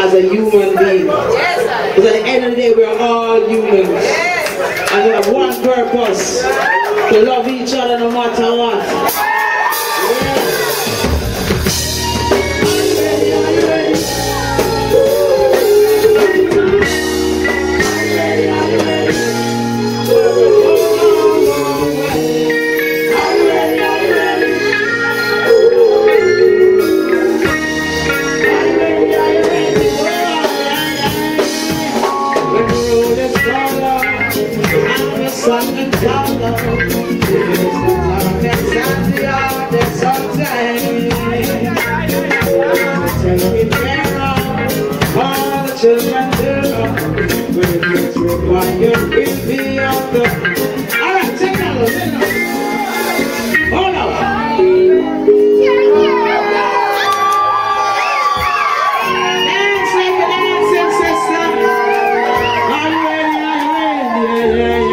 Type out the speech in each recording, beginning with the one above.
as a human being. Because at the end of the day, we're all humans. And we have one purpose, to love each other no matter what. Alright, take that one, take that one. Hold on. Dance like a dancing sister. Are you ready? Are you ready?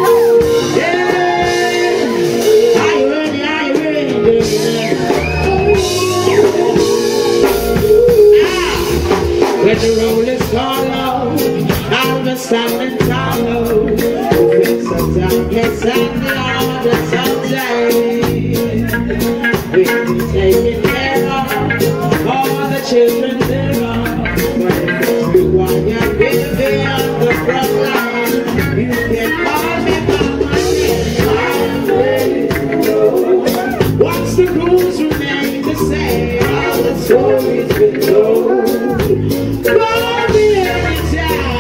Yeah. Are you ready? Are you ready? When the roll is gone low, I'll be standing tall. Yes, and the other someday we'll be taking care of all the children there are. But if you want your baby on the front line, you can call me mama. Once the rules remain the same, all the stories will go. Call me anytime.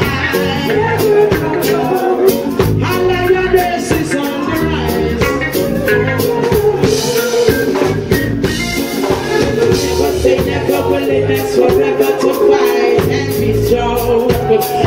Forever to fight and be strong.